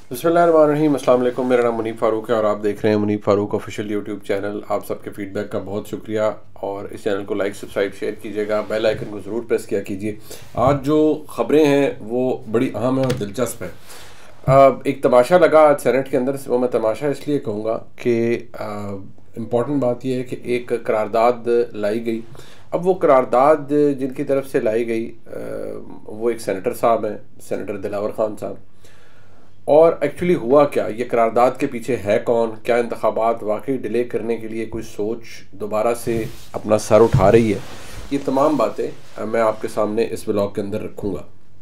बिस्मिल्लाहिर्रहमानिर्रहीम। अस्सलाम वालेकुम। मेरा नाम मुनीब फ़ारूक है और आप देख रहे हैं Muneeb Farooq official YouTube channel. आप सबके फीडबैक का बहुत शुक्रिया और इस चैनल को लाइक सब्सक्राइब शेयर कीजिएगा, बेल आइकन को ज़रूर प्रेस किया कीजिए। आज जो ख़बरें हैं वो बड़ी अहम है और दिलचस्प है। एक तमाशा लगा आज सेनेट के अंदर, वो मैं तमाशा इसलिए कहूँगा कि इम्पॉर्टेंट बात यह है कि एक करारदाद लाई गई। अब वो करारदाद जिनकी तरफ से लाई गई वो एक सेनेटर साहब हैं, सेनेटर दिलावर ख़ान साहब। और एक्चुअली हुआ क्या, ये करारदाद के पीछे है कौन, क्या इंतखाबात वाकई डिले करने के लिए कोई सोच दोबारा से अपना सर उठा रही है, ये तमाम बातें मैं आपके सामने इस ब्लॉग के अंदर रखूँगा।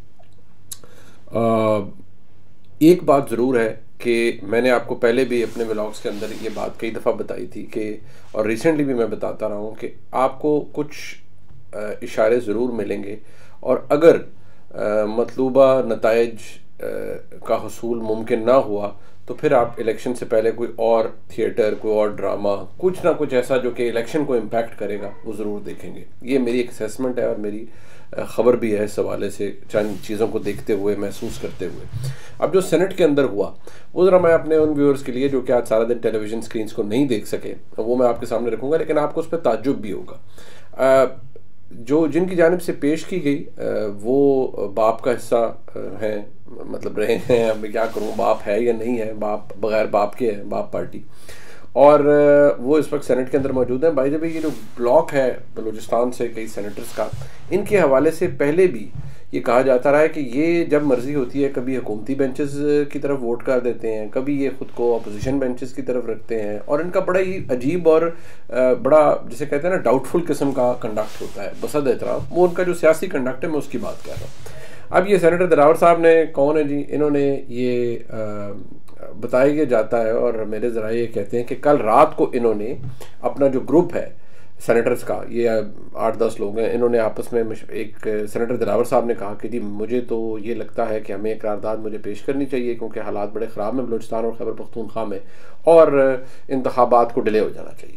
एक बात ज़रूर है कि मैंने आपको पहले भी अपने व्लॉग्स के अंदर ये बात कई दफ़ा बताई थी कि, और रिसेंटली भी मैं बताता रहा हूँ कि आपको कुछ इशारे ज़रूर मिलेंगे और अगर मतलूबा नताइज का हसूल मुमकिन ना हुआ तो फिर आप इलेक्शन से पहले कोई और थिएटर, कोई और ड्रामा, कुछ ना कुछ ऐसा जो कि इलेक्शन को इम्पैक्ट करेगा वो ज़रूर देखेंगे। ये मेरी एक असेसमेंट है और मेरी ख़बर भी है इस हवाले से, चंद चीज़ों को देखते हुए, महसूस करते हुए। अब जो सेनेट के अंदर हुआ वो ज़रा मैं अपने उन व्यूअर्स के लिए जो कि आज सारा दिन टेलीविज़न स्क्रीन्स को नहीं देख सके वो मैं आपके सामने रखूँगा, लेकिन आपको उस पर ताज्जुब भी होगा। जो जिनकी जानिब से पेश की गई वो बाप का हिस्सा हैं, मतलब रहे हैं। अब मैं क्या करूँ, बाप है या नहीं है, बाप बगैर बाप के है, बाप पार्टी। और वो इस वक्त सेनेट के अंदर मौजूद हैं। भाई जब ये जो ब्लॉक है बलूचिस्तान से कई सेनेटर्स का, इनके हवाले से पहले भी ये कहा जाता रहा है कि ये जब मर्जी होती है कभी हुकूमती बेंचेस की तरफ वोट कर देते हैं, कभी ये खुद को अपोजिशन बेंचेस की तरफ रखते हैं, और इनका बड़ा ही अजीब और बड़ा जिसे कहते हैं ना डाउटफुल किस्म का कंडक्ट होता है। बसद एहतराम वो उनका जो सियासी कंडक्ट है मैं उसकी बात कर रहा हूँ। अब ये सेनेटर दिलावर साहब ने, कौन है जी, इन्होंने ये बताया जाता है और मेरे ज़रा ये कहते हैं कि कल रात को इन्होंने अपना जो ग्रुप है सेनेटर्स का, ये 8-10 लोग हैं, इन्होंने आपस में एक सेनेटर दिलावर साहब ने कहा कि जी मुझे तो ये लगता है कि हमें एक करारदाद मुझे पेश करनी चाहिए क्योंकि हालात बड़े ख़राब हैं बलूचिस्तान और खैबर पख्तूनख्वा में और इंतखाबात को डिले हो जाना चाहिए।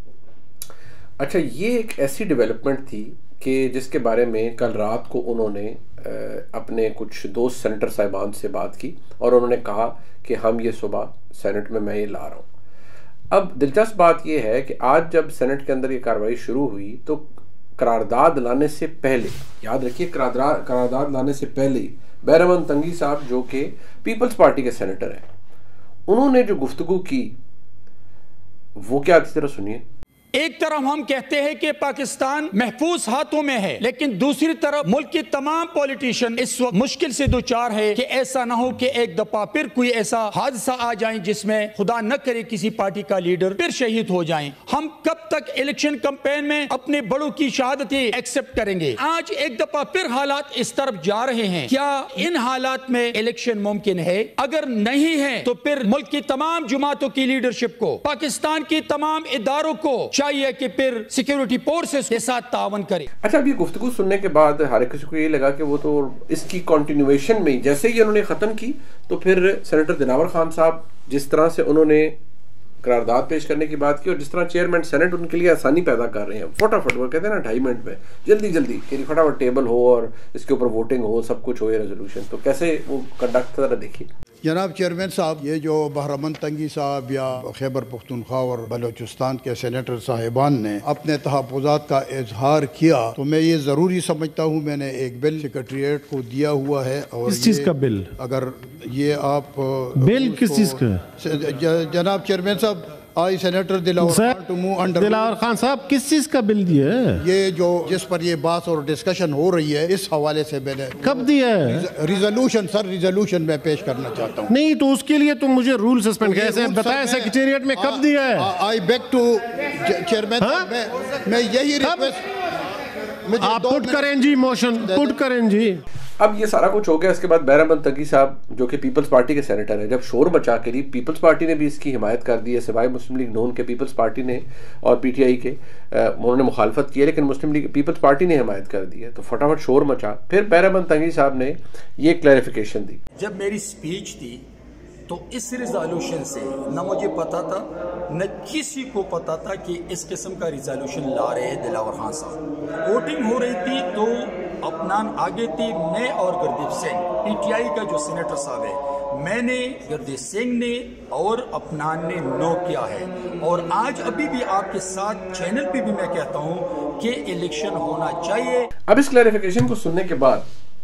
अच्छा, ये एक ऐसी डेवलपमेंट थी कि जिसके बारे में कल रात को उन्होंने अपने कुछ दोस्त सेनेटर साहिबान से बात की और उन्होंने कहा कि हम ये सुबह सेनेट में मैं ये ला रहा हूँ। अब दिलचस्प बात यह है कि आज जब सेनेट के अंदर ये कार्रवाई शुरू हुई तो करारदाद लाने से पहले, याद रखिए करारदाद लाने से पहले बैरमन तंगी साहब जो कि पीपल्स पार्टी के सेनेटर हैं, उन्होंने जो गुफ्तगू की वो क्या थी, जरा सुनिए। एक तरफ हम कहते हैं कि पाकिस्तान महफूज हाथों में है, लेकिन दूसरी तरफ मुल्क के तमाम पॉलिटिशियन इस वक्त मुश्किल से दो चार है कि ऐसा ना हो कि एक दफा फिर कोई ऐसा हादसा आ जाए जिसमें खुदा न करे किसी पार्टी का लीडर फिर शहीद हो जाए। हम कब तक इलेक्शन कैंपेन में अपने बड़ों की शहादतें एक्सेप्ट करेंगे? आज एक दफा फिर हालात इस तरफ जा रहे हैं। क्या इन हालात में इलेक्शन मुमकिन है? अगर नहीं है तो फिर मुल्क की तमाम जमातों की लीडरशिप को, पाकिस्तान की तमाम इदारों को चाहिए कि फिर सिक्योरिटी फोर्सेस के साथ तावन करे। अच्छा, अब ये गुफ्तगू सुनने के बाद हर किसी को ये लगा कि वो तो इसकी कंटिन्यूएशन में जैसे ही उन्होंने ख़त्म की तो फिर सेनेटर दिलावर खान साहब जिस तरह से उन्होंने करारदाद पेश करने की बात की और जिस तरह चेयरमैन सेनेट उनके लिए आसानी पैदा कर रहे हैं, फटाफट वो कहते हैं ना 2.5 मिनट में जल्दी जल्दी कि फटाफट टेबल हो और इसके ऊपर वोटिंग हो, सब कुछ हो, ये रेजोल्यूशन, तो कैसे वो कंडक्ट जरा देखिए। जनाब चेयरमैन साहब, ये जो बहरमन तंगी साहब या खैबर पख्तूनख्वा और बलूचिस्तान के सेनेटर साहिबान ने अपने तहफ़्फ़ुज़ात का इजहार किया तो मैं ये ज़रूरी समझता हूँ। मैंने एक बिल सेक्रेटरीट को दिया हुआ है। और किस चीज़ का बिल? अगर ये आप बिल किस चीज़ का? जनाब चेयरमैन साहब, आई सेनेटर दिलावर खान साहब किस चीज का बिल दिया है? ये जो जिस पर ये बात और डिस्कशन हो रही है इस हवाले से मैंने कब दिया है? रिजोल्यूशन सर, रिजोल्यूशन मैं पेश करना चाहता हूँ। नहीं तो उसके लिए तो मुझे रूल सस्पेंड कैसे बताया सेक्रेटेरिएट में कब दिया है? आई बेग टू चेयरमैन, मैं यही रिक्वेस्ट आप पुट करें जी, मोशन पुट करें जी। अब ये सारा कुछ हो गया। इसके बाद बैरमन तंगी साहब जो कि पीपल्स पार्टी के सेनेटर हैं, जब शोर मचा के लिए पीपल्स पार्टी ने भी इसकी हिमायत कर दी है, सिवाय मुस्लिम लीग नून के पीपल्स पार्टी ने और पीटीआई के उन्होंने मुखालफत की है, लेकिन मुस्लिम लीग पीपल्स पार्टी ने हिमायत कर दी है, तो फटाफट शोर मचा। फिर बैरमन तंगी साहब ने ये क्लैरिफिकेशन दी। जब मेरी स्पीच थी तो इस रिजोल्यूशन से न मुझे पता था न किसी को पता था कि इस किस्म का रिजोल्यूशन ला रहे हैं दिलावर खान साहब। वोटिंग हो रही थी तो अपनान आगे थी मैं और गुरदीप सिंह पीटीआई का जो सीनेटर साहब है, मैंने, गुरदीप सिंह ने और अपनान ने नो किया है। और आज अभी भी आपके साथ चैनल पे भी मैं कहता हूं कि इलेक्शन होना चाहिए। अब इस क्लैरिफिकेशन को सुनने के बाद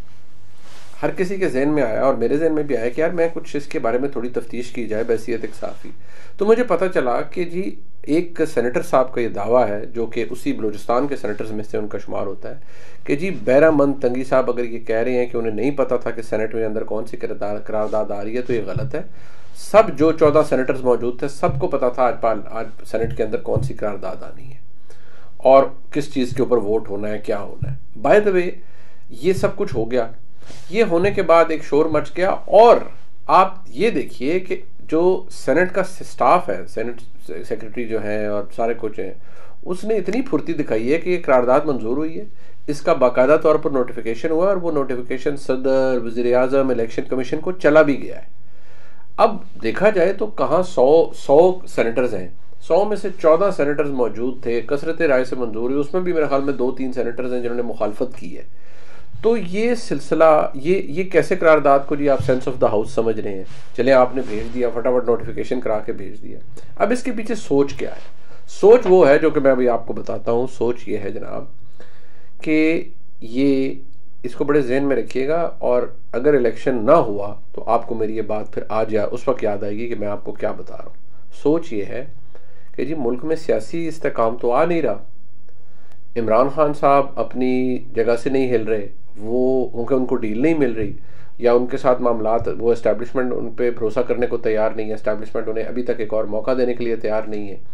हर किसी के जहन में आया और मेरे जहन में भी आया कि यार मैं कुछ इसके बारे में थोड़ी तफ्तीश की जाए बैसियत एक साफ़ी। तो मुझे पता चला कि जी एक सेनेटर साहब का ये दावा है, जो कि उसी बलूचिस्तान के सेनेटर्स में से उनका शुमार होता है, कि जी बैरामंद तंगी साहब अगर ये कह रहे हैं कि उन्हें नहीं पता था कि सेनेट में अंदर कौन सी करारदाद आ रही है, तो ये गलत है। सब जो 14 सेनेटर्स मौजूद थे सबको पता था आज सेनेट के अंदर कौन सी करारदाद आनी है और किस चीज़ के ऊपर वोट होना है, क्या होना है। बाय द वे ये सब कुछ हो गया। ये होने के बाद एक शोर मच गया और आप ये देखिए कि जो सेनेट का स्टाफ है, सेनेट सेक्रेटरी जो है और सारे कुछ हैं, उसने इतनी फुर्ती दिखाई है कि ये करारदाद मंजूर हुई है। इसका बाकायदा तौर पर नोटिफिकेशन हुआ और वो नोटिफिकेशन सदर, वज़ीर आज़म, इलेक्शन कमीशन को चला भी गया है। अब देखा जाए तो कहाँ 100 सेनेटर्स हैं, 100 में से 14 सेनेटर्स मौजूद थे, कसरत राय से मंजूर हुई, उसमें भी मेरे ख्याल में 2-3 सेनेटर्स हैं जिन्होंने मुखालफत की है। तो ये सिलसिला ये कैसे करारदाद को जी आप सेंस ऑफ द हाउस समझ रहे हैं? चले आपने भेज दिया, फटाफट नोटिफिकेशन करा के भेज दिया। अब इसके पीछे सोच क्या है? सोच वो है जो कि मैं अभी आपको बताता हूँ। सोच ये है जनाब कि ये इसको बड़े जहन में रखिएगा और अगर इलेक्शन ना हुआ तो आपको मेरी ये बात फिर आज या उस वक्त याद आएगी कि मैं आपको क्या बता रहा हूँ। सोच ये है कि जी मुल्क में सियासी इस्तेकाम तो आ नहीं रहा। इमरान खान साहब अपनी जगह से नहीं हिल रहे, वो उनको डील नहीं मिल रही या उनके साथ मामलात, वो एस्टैब्लिशमेंट उन पर भरोसा करने को तैयार नहीं है। एस्टैब्लिशमेंट उन्हें अभी तक एक और मौका देने के लिए तैयार नहीं है।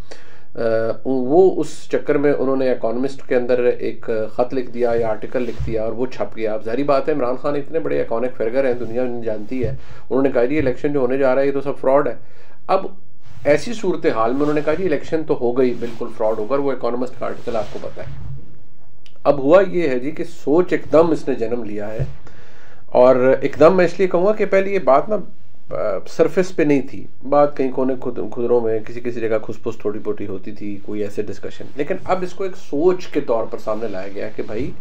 वो उस चक्कर में उन्होंने इकोनॉमिस्ट के अंदर एक ख़त लिख दिया या आर्टिकल लिख दिया और वो छप गया। अब जाहिर बात है इमरान खान इतने बड़े इकोनॉमिक फिगर हैं, दुनिया जानती है। उन्होंने कहा जी इलेक्शन जो होने जा रहा है ये तो सब फ्रॉड है। अब ऐसी सूरत हाल में उन्होंने कहा जी इलेक्शन तो हो गई, बिल्कुल फ्रॉड होगा। वो इकोनॉमिस्ट का आर्टिकल आपको पता है। अब हुआ ये है जी कि सोच एकदम इसने जन्म लिया है और एकदम मैं इसलिए कहूँगा कि पहले ये बात ना सरफेस पे नहीं थी, बात कहीं कोने खुदरों में किसी जगह खुसपुस थोड़ी बोटी होती थी, कोई ऐसे डिस्कशन। लेकिन अब इसको एक सोच के तौर पर सामने लाया गया कि भाई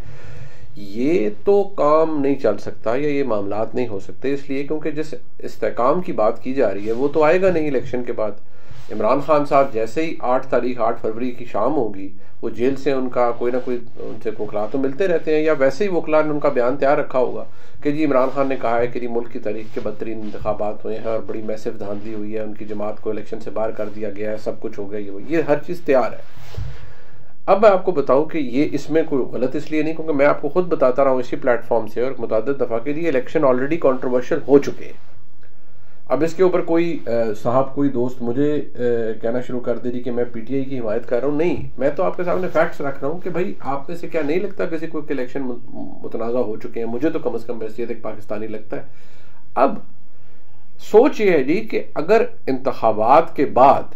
ये तो काम नहीं चल सकता या ये मामलात नहीं हो सकते, इसलिए क्योंकि जिस इस्तेकाम की बात की जा रही है वो तो आएगा नहीं इलेक्शन के बाद। इमरान खान साहब जैसे ही 8 फरवरी की शाम होगी, वो जेल से उनका कोई ना कोई उनसे वकला तो मिलते रहते हैं या वैसे ही वकला ने उनका बयान तैयार रखा होगा कि जी इमरान खान ने कहा है कि जी मुल्क की तारीख के बदतरीन इंतखाबात हुए हैं और बड़ी मैसिव धांधली हुई है, उनकी जमात को इलेक्शन से बाहर कर दिया गया है, सब कुछ हो गया, ये हर चीज़ तैयार है। अब मैं आपको बताऊं कि ये इसमें कोई गलत इसलिए नहीं क्योंकि मैं आपको खुद बताता रहा हूँ इसी प्लेटफॉर्म से और मुतअद्दिद दफ़ा के लिए इलेक्शन ऑलरेडी कंट्रोवर्शियल हो चुके हैं। अब इसके ऊपर कोई दोस्त मुझे कहना शुरू कर दे रही कि मैं पीटीआई की हिमायत कर रहा हूँ। नहीं, मैं तो आपके सामने फैक्ट्स रख रहा हूँ कि भाई आप में से क्या नहीं लगता किसी को कि इलेक्शन मुतनाज़ा हो चुके हैं? मुझे तो कम से कम बैसियत एक पाकिस्तानी लगता है। अब सोच ये है जी कि अगर इंतखाबात के बाद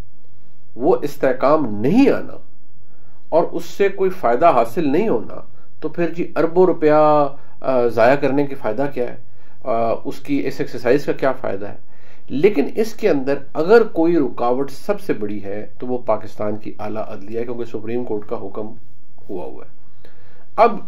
वो इस्तेकाम नहीं आना और उससे कोई फ़ायदा हासिल नहीं होना तो फिर जी अरबों रुपया ज़ाया करने की फ़ायदा क्या है? उसकी इस एक्सरसाइज का क्या फ़ायदा है? लेकिन इसके अंदर अगर कोई रुकावट सबसे बड़ी है तो वो पाकिस्तान की आला अदलिया है, क्योंकि सुप्रीम कोर्ट का हुक्म हुआ है। अब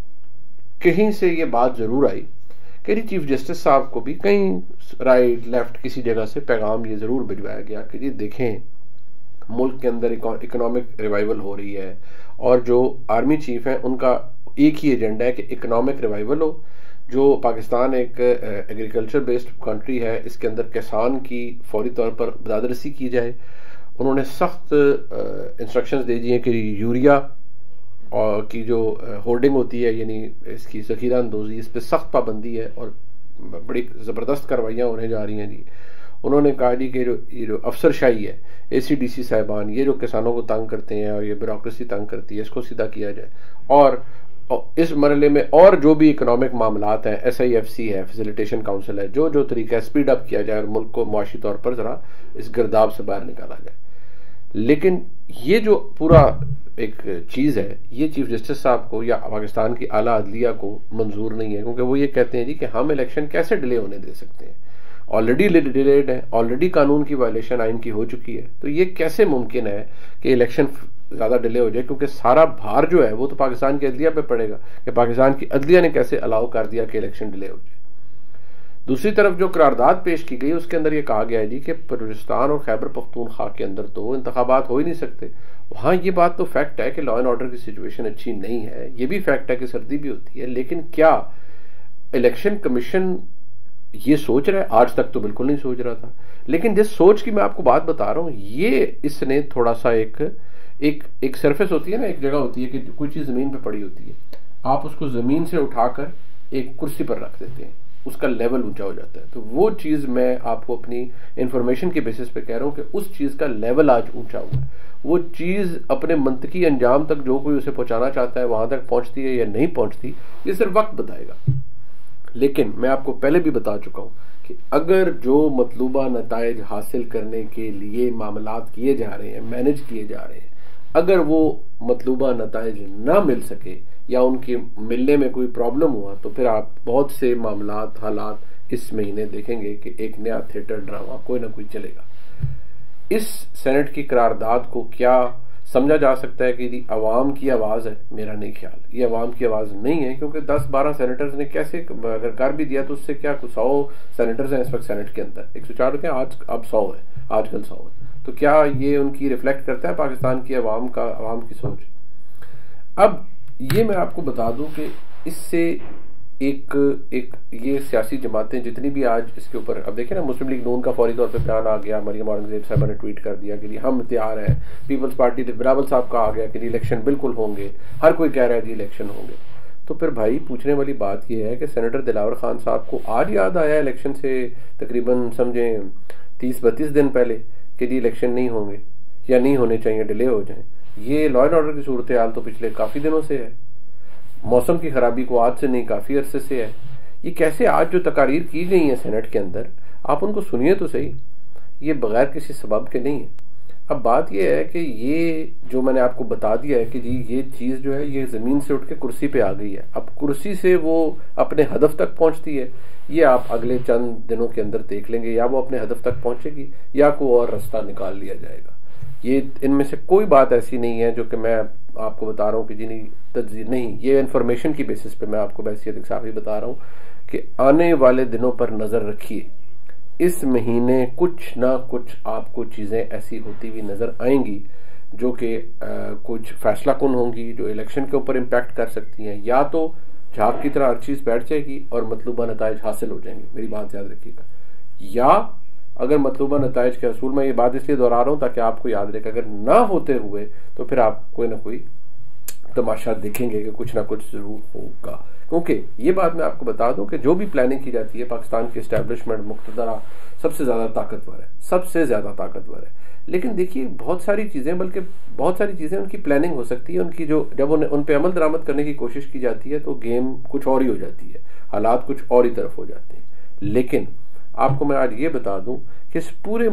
कहीं से ये बात ज़रूर आई कि जी चीफ जस्टिस साहब को भी कहीं राइट लेफ्ट किसी जगह से पैगाम ये ज़रूर भिजवाया गया कि जी देखें मुल्क के अंदर इकोनॉमिक रिवाइवल हो रही है और जो आर्मी चीफ हैं उनका एक ही एजेंडा है कि इकोनॉमिक रिवाइवल हो। जो पाकिस्तान एक एग्रीकल्चर बेस्ड कंट्री है, इसके अंदर किसान की फौरी तौर पर बदादरसी की जाए। उन्होंने सख्त इंस्ट्रक्शंस दे दिए कि यूरिया और की जो होर्डिंग होती है यानी इसकी ज़ख़ीरा अंदोज़ी, इस पर सख्त पाबंदी है और बड़ी ज़बरदस्त कार्रवाइयाँ होने जा रही हैं जी। उन्होंने कहा जी कि ये जो अफसरशाही है, ACDC साहिबान, ये जो किसानों को तंग करते हैं और ये ब्यूरोक्रेसी तंग करती है, इसको सीधा किया जाए। और इस मरहले में और जो भी इकोनॉमिक मामलात हैं, SIFC है, फैसिलिटेशन काउंसिल है, जो तरीका है स्पीड अप किया जाए और मुल्क को मुआशी तौर पर ज़रा इस गिरदाब से बाहर निकाला जाए। लेकिन ये जो पूरा एक चीज़ है ये चीफ जस्टिस साहब को या पाकिस्तान की आला अदलिया को मंजूर नहीं है, क्योंकि वो ये कहते हैं जी कि हम इलेक्शन कैसे डिले होने दे सकते हैं। ऑलरेडी डिलेड है, ऑलरेडी कानून की वायलेशन आइन की हो चुकी है, तो ये कैसे मुमकिन है कि इलेक्शन ज़्यादा डिले हो जाए, क्योंकि सारा भार जो है वो तो पाकिस्तान की अदलिया पे पड़ेगा कि पाकिस्तान की अदलिया ने कैसे अलाउ कर दिया कि इलेक्शन डिले हो जाए। दूसरी तरफ जो करारदाद पेश की गई उसके अंदर ये कहा गया है जी कि बलूचिस्तान और खैबर पख्तूनख्वा के अंदर तो इंतखाबात हो ही नहीं सकते। वहाँ ये बात तो फैक्ट है कि लॉ एंड ऑर्डर की सिचुएशन अच्छी नहीं है, ये भी फैक्ट है कि सर्दी भी होती है, लेकिन क्या इलेक्शन कमीशन ये सोच रहा है? आज तक तो बिल्कुल नहीं सोच रहा था, लेकिन जिस सोच की मैं आपको बात बता रहा हूँ ये इसने थोड़ा सा एक सरफेस होती है ना, एक जगह होती है कि कोई चीज़ ज़मीन पे पड़ी होती है, आप उसको ज़मीन से उठाकर एक कुर्सी पर रख देते हैं, उसका लेवल ऊंचा हो जाता है। तो वो चीज़ मैं आपको अपनी इंफॉर्मेशन के बेसिस पे कह रहा हूँ कि उस चीज़ का लेवल आज ऊंचा हुआ है। वो चीज़ अपने मंतकी अंजाम तक जो कोई उसे पहुंचाना चाहता है वहां तक पहुंचती है या नहीं पहुंचती, ये सिर्फ वक्त बताएगा। लेकिन मैं आपको पहले भी बता चुका हूँ कि अगर जो मतलूबा नताइज हासिल करने के लिए मामलात किए जा रहे हैं, मैनेज किए जा रहे हैं, अगर वो मतलूबा नताइज ना मिल सके या उनके मिलने में कोई प्रॉब्लम हुआ तो फिर आप बहुत से मामलात हालात इस महीने देखेंगे कि एक नया थिएटर ड्रामा कोई ना कोई चलेगा। इस सेनेट की करारदाद को क्या समझा जा सकता है कि यदि अवाम की आवाज है? मेरा नहीं ख्याल, ये अवाम की आवाज नहीं है, क्योंकि 10-12 सेनेटर्स ने कैसे अगर कर भी दिया तो उससे क्या, 100 सेनेटर्स हैं इस वक्त सेनेट के अंदर, 104 के आज अब 100 है, आजकल 100 है, तो क्या ये उनकी रिफ्लेक्ट करता है पाकिस्तान की अवाम की सोच? अब ये मैं आपको बता दूं कि इससे एक ये सियासी जमातें जितनी भी आज इसके ऊपर, अब देखिए ना, मुस्लिम लीग नून का फौरी तौर पे बयान आ गया, मरियम औरंगजेब साहबा ने ट्वीट कर दिया कि हम तैयार हैं, पीपल्स पार्टी बिलावल साहब का आ गया कि इलेक्शन बिल्कुल होंगे, हर कोई कह रहा है जी इलेक्शन होंगे। तो फिर भाई पूछने वाली बात यह है कि सेनेटर दिलावर खान साहब को आज याद आया इलेक्शन से तकरीबन समझें 30-32 दिन पहले कि जी इलेक्शन नहीं होंगे या नहीं होने चाहिए, डिले हो जाए। ये लॉ एंड ऑर्डर की सूरत हाल तो पिछले काफी दिनों से है, मौसम की खराबी को आज से नहीं काफी अरसे से है। ये कैसे आज जो तकारीर की गई है सेनेट के अंदर, आप उनको सुनिए तो सही, ये बगैर किसी सबब के नहीं है। अब बात यह है कि ये जो मैंने आपको बता दिया है कि जी ये चीज जो है ये जमीन से उठ के कुर्सी पे आ गई है, अब कुर्सी से वो अपने हदफ तक पहुंचती है, ये आप अगले चंद दिनों के अंदर देख लेंगे, या वो अपने हदफ तक पहुंचेगी या कोई और रास्ता निकाल लिया जाएगा। ये इनमें से कोई बात ऐसी नहीं है जो कि मैं आपको बता रहा हूँ कि जी नहीं, ये इन्फॉर्मेशन की बेसिस पे मैं आपको बहसियत साफ ही बता रहा हूँ कि आने वाले दिनों पर नजर रखिए, इस महीने कुछ ना कुछ आपको चीजें ऐसी होती हुई नजर आएंगी जो कि कुछ फैसला कुन होंगी, जो इलेक्शन के ऊपर इम्पैक्ट कर सकती हैं, या तो झाग की तरह हर चीज बैठ जाएगी और मतलूबा नताइज हासिल हो जाएंगे, मेरी बात याद रखिएगा, या अगर मतलूबा नताइज के असूल में ये बात इसलिए दोहरा रहा हूं ताकि आपको याद रहे कि अगर ना होते हुए तो फिर आप कोई ना कोई तमाशा देखेंगे कि कुछ ना कुछ जरूर होगा। क्योंकि ये बात मैं आपको बता दूं कि जो भी प्लानिंग की जाती है, पाकिस्तान की एस्टेब्लिशमेंट मुक्तदरा सबसे ज्यादा ताकतवर है, सबसे ज्यादा ताकतवर है। लेकिन देखिए बहुत सारी चीजें, बल्कि बहुत सारी चीजें उनकी प्लानिंग हो सकती है, उनकी जो जब उन पे अमल दरामद करने की कोशिश की जाती है तो गेम कुछ और ही हो जाती है, हालात कुछ और ही तरफ हो जाते हैं। लेकिन आपको मैं आज ये बता दूं कि इस पूरे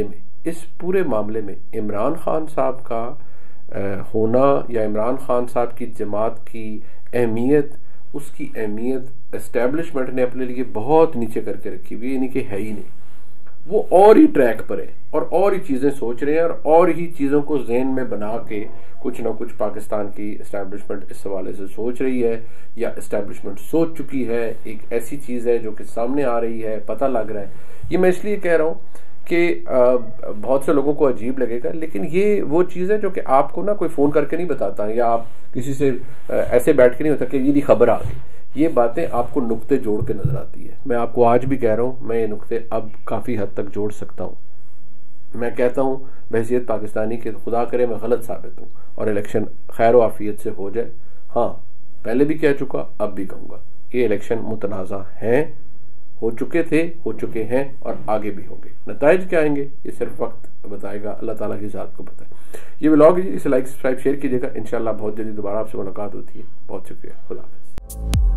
मामले में इमरान खान साहब का होना या इमरान खान साहब की जमात की अहमियत, उसकी अहमियत एस्टेब्लिशमेंट ने अपने लिए बहुत नीचे करके रखी हुई, यानी कि है ही नहीं। वो और ही ट्रैक पर है और ही चीजें सोच रहे हैं और ही चीजों को ज़हन में बना के कुछ ना कुछ पाकिस्तान की एस्टेब्लिशमेंट इस हवाले से सोच रही है या एस्टेब्लिशमेंट सोच चुकी है। एक ऐसी चीज है जो कि सामने आ रही है, पता लग रहा है। ये मैं इसलिए कह रहा हूं कि बहुत से लोगों को अजीब लगेगा, लेकिन ये वो चीज है जो कि आपको ना कोई फोन करके नहीं बताता या आप किसी से ऐसे बैठ के नहीं होता कि ये खबर आ गई। ये बातें आपको नुक्ते जोड़ के नजर आती है। मैं आपको आज भी कह रहा हूं, मैं ये नुक्ते अब काफी हद तक जोड़ सकता हूं। मैं कहता हूं बहसियत पाकिस्तानी के, खुदा करे मैं गलत साबित हूं और इलेक्शन खैर व आफियत से हो जाए। हाँ, पहले भी कह चुका, अब भी कहूंगा, ये इलेक्शन मुतनाज़ा हैं, हो चुके थे, हो चुके हैं और आगे भी होंगे। नताइज क्या आएंगे ये सिर्फ वक्त बताएगा, अल्लाह ताला की ज़ात को पता है। ये व्लॉग इसे लाइक सब्सक्राइब शेयर कीजिएगा। इंशाल्लाह बहुत जल्दी दोबारा आपसे मुलाकात होती है। बहुत शुक्रिया, खुदा हाफिज़।